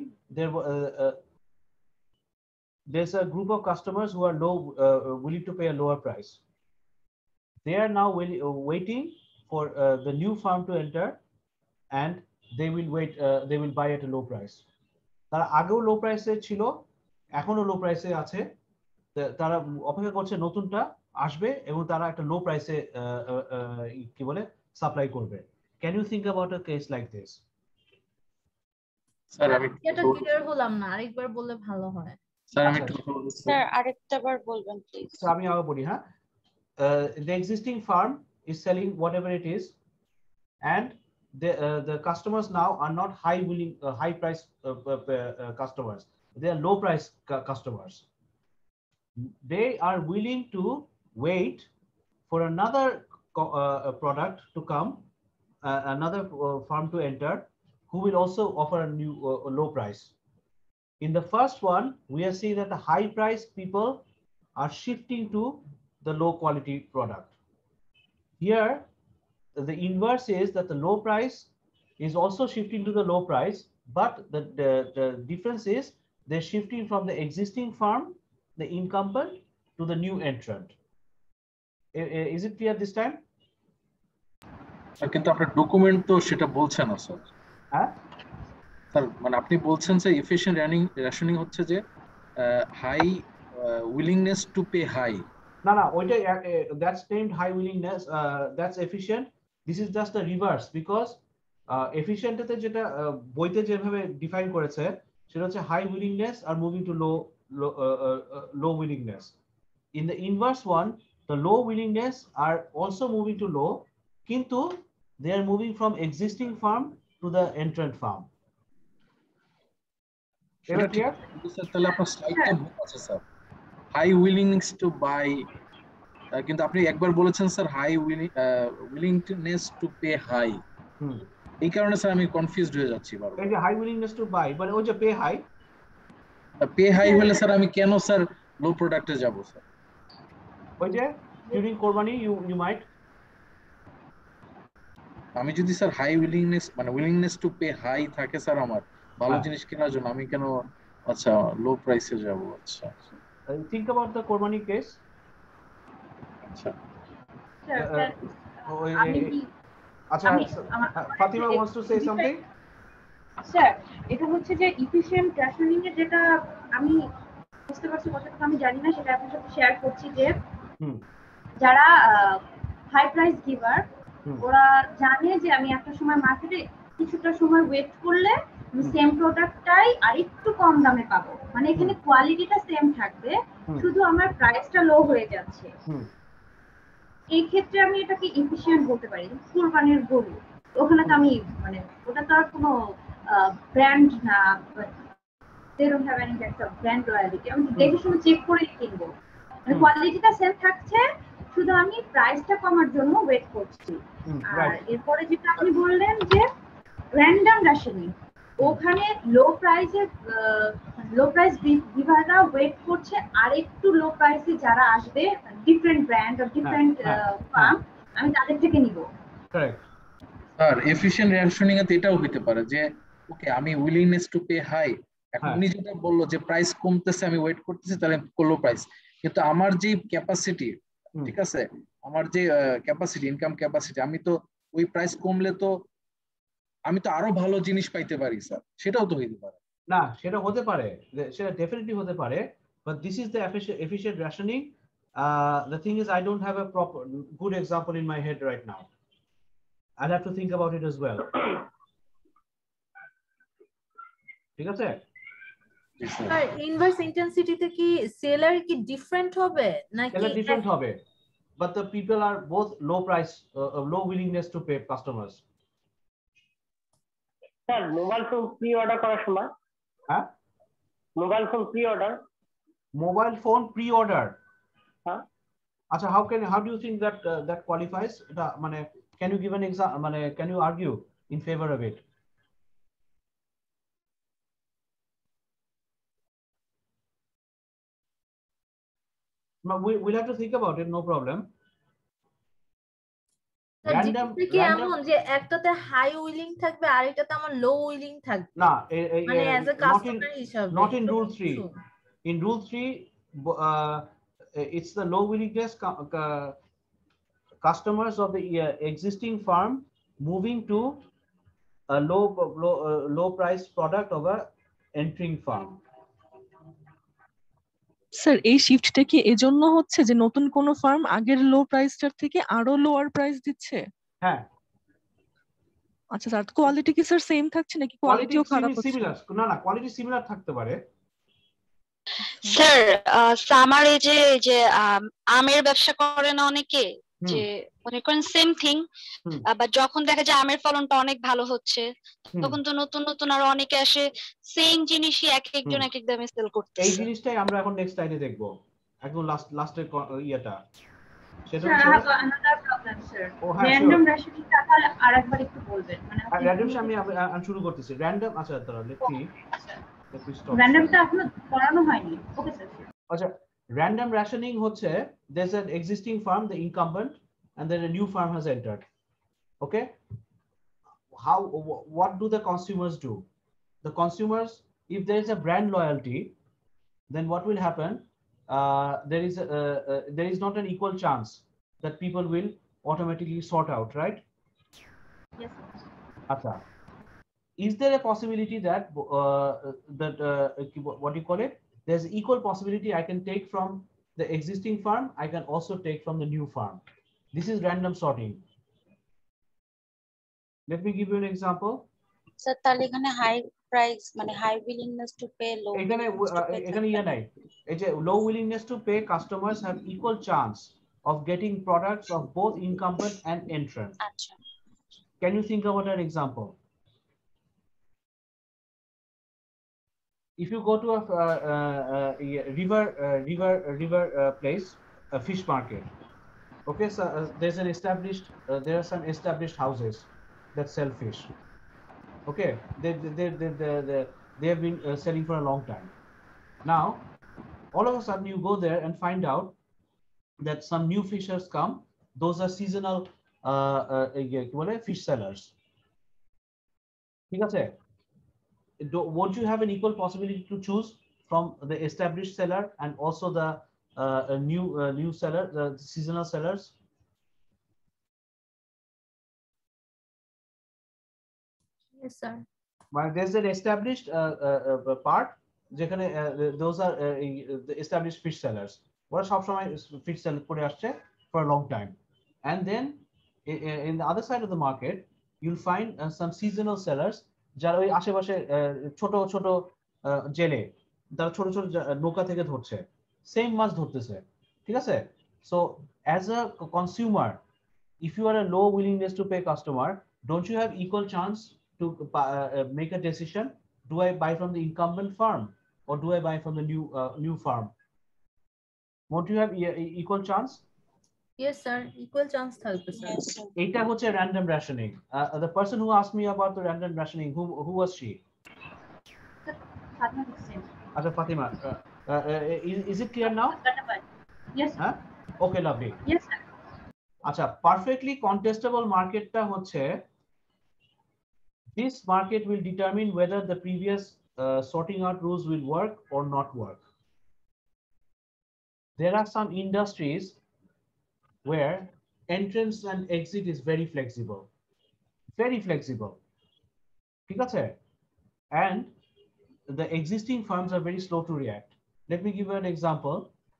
There's a group of customers who are willing to pay a lower price. They are now waiting for the new farm to enter, and they will buy at a low price. তারা আগেও লো প্রাইসে ছিল, এখনো লো প্রাইসে আছে, তারা অপেক্ষা করছে নতুনটা আসবে এবং তারা একটা লো প্রাইসে কি বলে সাপ্লাই করবে। Can you think about a case like this? Sir আমি এটা ক্লিয়ার হলাম না, আরেকবার বললে ভালো হয়। স্যার আরেকটাবার বলবেন প্লিজ। আমি আবার বলি, হ্যাঁ, the existing farm is selling whatever it is, and the customers now are not high price customers. They are low price customers. They are willing to wait for another product to come, another farm to enter, who will also offer a new low price. In the first one, we are seeing that the high price people are shifting to the low quality product. Here, the inverse is that the low price is also shifting to the low price, but the difference is they're shifting from the existing farm, the incumbent, to the new entrant. Is it clear this time? কিন্তু আপনার document তো সেটা বলছে না sir. হ্যাঁ sir, মানে আপনি বলছেন যে এফিশিয়েন্ট রেশনিং হচ্ছে যে high willingness to pay high. না, ওইটা that's named high willingness, that's efficient. This is just the reverse, because efficient তে যেটা বইতে যেভাবে ডিফাইন করেছে সেটা হচ্ছে high willingness are moving to low willingness. In the inverse one, the low willingness are also moving to low, কিন্তু they are moving from existing farm to the entrant farm. Ever clear? Sir, তাহলে আপনার স্লাইডটা ভুল আছে sir. High willingness to buy, কিন্তু আপনি একবার বলেছেন sir high willingness to pay high. এই কারণে স্যার আমি কনফিউজড হয়ে যাচ্ছি বারবার। এই যে হাই উইলিংনেস টু বাই, মানে ওই যে পে হাই হলে স্যার আমি কেন স্যার লো প্রোডাক্টে যাব স্যার? ওই যে ডিউরিং কোরবানি ইউ মাইট, আমি যদি স্যার হাই উইলিংনেস মানে উইলিংনেস টু পে হাই থাকে স্যার আমার ভালো জিনিস কেনার জন্য, আমি কেন আচ্ছা লো প্রাইসে যাব? আচ্ছা, think about the Qurbani case. আচ্ছা আচ্ছা, Fatima wants to say something. Sir, এটা হচ্ছে যে এফিশিয়েন্ট রেশনিং এর যেটা আমি বুঝতে পারছি, কতটুকু আমি জানি না, সেটা আপনার সাথে শেয়ার করছি যে যারা হাই প্রাইস গিভার, ওরা জানে যে আমি একটা সময় মার্কেটে কিছুটা সময় ওয়েট করলে আমি সেম প্রোডাক্টটাই আরেকটু কম দামে পাবো, মানে এখানে কোয়ালিটিটা সেম থাকবে, শুধু আমার প্রাইসটা লো হয়ে যাচ্ছে। এই ক্ষেত্রে আমি এটাকে এফিশিয়েন্ট বলতে পারি। কুরবানির গরু, ওখানে তো আমি মানে ওটা তো আর কোনো ব্র্যান্ড না, they don't have any kind of brand loyalty, আমি দেখে শুনে চেক করে কিনবো, মানে কোয়ালিটিটা সেম থাকছে, শুধু আমি প্রাইসটা কমার জন্য ওয়েট করছি। আর এরপরে যেটা আপনি বললেন যে র্যান্ডম রেশনিং, ওখানে লো প্রাইসে লো প্রাইস দিভাররা ওয়েট করছে আরেকটু লো প্রাইসে যারা আসবে different brand or different firm আমি তাদের থেকে নিব। কারেক্ট স্যার এফিশিয়েন্ট রেশনিং এ এটাও হতে পারে যে ওকে আমি উইলিংনেস টু পে হাই, এখন উনি যেটা বললো যে প্রাইস কমতেছে আমি ওয়েট করতেছি তাহলে লো প্রাইস, কিন্তু আমার যে ক্যাপাসিটি, ঠিক আছে, আমার যে ক্যাপাসিটি ইনকাম ক্যাপাসিটি, আমি তো ওই প্রাইস কমলে তো আমি তো আরো ভালো জিনিস পাইতে পারি স্যার, সেটাও তো হইতে পারে। না সেটা হতে পারে, সেটা ডেফিনেটলি হতে পারে, but this is the efficient rationing. The thing is I don't have a proper good example in my head right now. I'll have to think about it as well. ঠিক আছে স্যার ইনভার্স ইন্টেন্সিটিতে কি seller কি different হবে নাকি seller different হবে, but the people are both low price low willingness to pay customers. Sir mobile phone pre order করার সময়, হ্যাঁ মোবাইল ফোন প্রি অর্ডার, হ্যাঁ আচ্ছা how do you think that that qualifies? এটা মানে can you give an example, মানে can you argue in favor of it? We'll have to think about it, no problem. কি এমন যে একটাতে high willing থাকবে আর এটাতে আমার লো উইলিং থাকবে? না মানে অ্যাজ আ কাস্টমার হিসাবে not in rule 3. In rule 3 it's the low willingness customers of the existing firm moving to a low price product of a entering firm. Sir এই শিফটটা কি এজন্য হচ্ছে যে নতুন কোন ফার্ম আগের লো প্রাইসটার থেকে আরো লোয়ার প্রাইস দিচ্ছে? হ্যাঁ আচ্ছা স্যার কোয়ালিটি কি স্যার সেম থাকছে নাকি কোয়ালিটিও খারাপ হচ্ছে? সিমিলার, না কোয়ালিটি সিমিলার থাকতে পারে। স্যার সামার এই যে আমের ব্যবসা করে না অনেকে, যে মনে করেন সেম থিং, আবার যখন দেখা যায় আমের ফলনটা অনেক ভালো হচ্ছে তখন তো নতুন নতুন আরো অনেকে আসে সেম জিনিসই একজন এক এক দামে সেল করতেছে। এই জিনিসটাই আমরা এখন নেক্সট স্লাইডে দেখব, একদম লাস্টের ইয়েটা। সেটা another problem sir, random rationing টা তাহলে আরেকবার একটু বলবেন? মানে র‍্যান্ডম আমি শুরু করতেছি র‍্যান্ডম। আচ্ছা তাহলে লেটস র‍্যান্ডমটা এখনো পড়ানো হয়নি। Okay sir. আচ্ছা random rationing হচ্ছে there's an existing firm, the incumbent, and then a new firm has entered. Okay, what do the consumers do? The consumers, if there is a brand loyalty, then what will happen? There is not an equal chance that people will automatically sort out, right? Yes. Acha. Is there a possibility that what do you call it? There's equal possibility I can take from the existing firm, I can also take from the new firm. This is random sorting. Let me give you an example. Sir, তাহলে এখানে high price মানে high willingness to pay low, এখানে yeah নাই, এই যে low willingness to pay customers have equal chance of getting products of both incumbent and entrant. আচ্ছা, can you think about an example? If you go to a river place, a fish market, okay, so there are some established houses that sell fish. Okay, they have been selling for a long time. Now, all of a sudden you go there and find out that some new fishers come. Those are seasonal fish sellers. ঠিক আছে? Won't you have an equal possibility to choose from the established seller and also the new seller, the seasonal sellers? Yes, sir. But there's an established part. যেখানে those are the established fish sellers. ওরা সব সময় fish sell করে আসছে for a long time, and then in the other side of the market you'll find some seasonal sellers যারা ওই আশেপাশে ছোট ছোট জেলে, তারা ছোট ছোট নৌকা থেকে ধরছে, সেম মাছ ধরতেছে, ঠিক আছে? So as a consumer, if you are a low willingness to pay customer, don't you have equal chance to make a decision? Do I buy from the incumbent firm or do I buy from the new firm? Won't you have equal chance? Yes, sir. Equal chance থাকবে sir. এটা হচ্ছে random rationing. The person who asked me about the random rationing, who was she? Fatma Hussain. Acha Fatima, is it clear now? Yes. Huh? Okay, lovely. Yes, sir. Acha, perfectly contestable market ta hocche, this market will determine whether the previous sorting out rules will work or not work. There are some industries where entrance and exit is very flexible. Very flexible. ঠিক আছে? And the existing firms are very slow to react. Let me give you an example.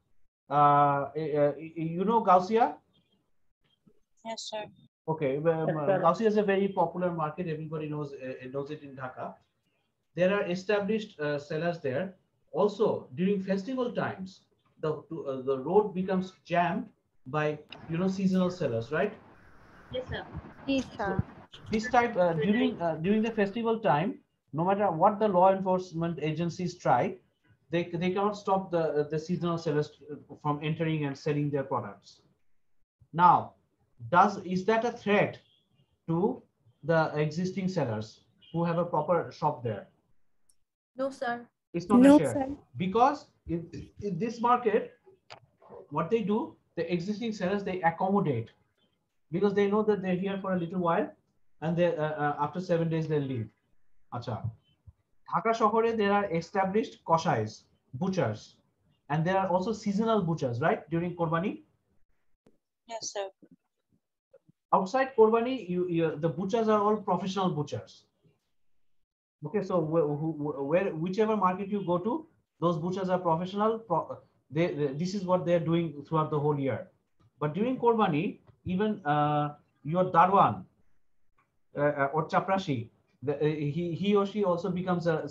You know Gaussia? Yes, sir. Okay, Gaussia is a very popular market. Everybody knows it in Dhaka. There are established sellers there. Also, during festival times, the road becomes jammed by seasonal sellers, right? Yes, sir. Yes, sir. This type during the festival time, no matter what the law enforcement agencies try, they cannot stop the seasonal sellers from entering and selling their products. Now, is that a threat to the existing sellers who have a proper shop there? No, sir. It's not No, a share. sir. Because in this market, what they do, the existing sellers, they accommodate, because they know that they're here for a little while, and they after 7 days they'll leave. Acha. Dhaka Shohore, there are established koshais, butchers, and there are also seasonal butchers, right? During Korbani. Yes, sir. Outside Korbani, the butchers are all professional butchers. Okay, so whichever market you go to, those butchers are professional. This is what they're doing throughout the whole year. But during Korbani, even your Darwan or Chaprashi, he or she also becomes a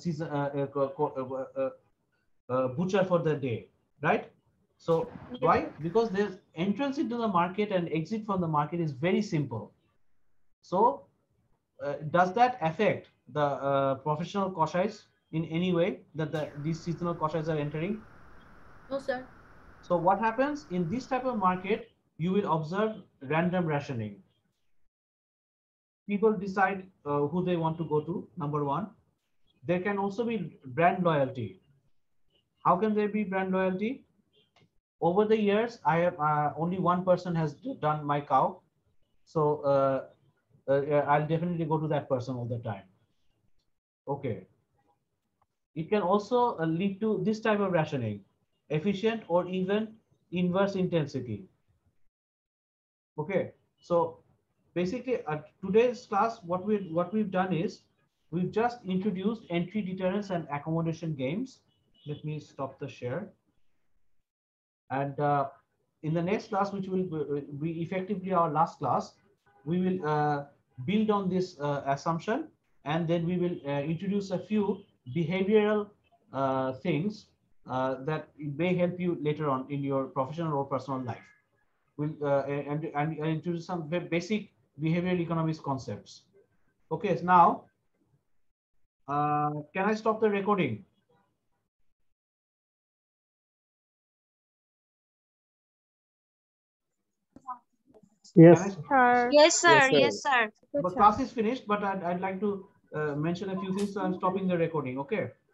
butcher for the day, right? So why? Because there's entrance into the market and exit from the market is very simple. So does that affect the professional koshais in any way, that these seasonal koshais are entering? No, sir. So what happens in this type of market? You will observe random rationing. People decide who they want to go to, number one. There can also be brand loyalty. How can there be brand loyalty? Over the years, I have only one person has done my cow. So I'll definitely go to that person all the time. Okay. It can also lead to this type of rationing, efficient or even inverse intensity. Okay. So basically at today's class, what we've done is we've just introduced entry deterrence and accommodation games. Let me stop the share. And in the next class, which will be effectively our last class, we will build on this assumption, and then we will introduce a few behavioral things that may help you later on in your professional or personal life. We'll and introduce some basic behavioral economics concepts. Okay, so now can I stop the recording? Yes. Yes, sir. Yes, sir. The class is finished, but I'd like to mention a few things, so I'm stopping the recording. Okay.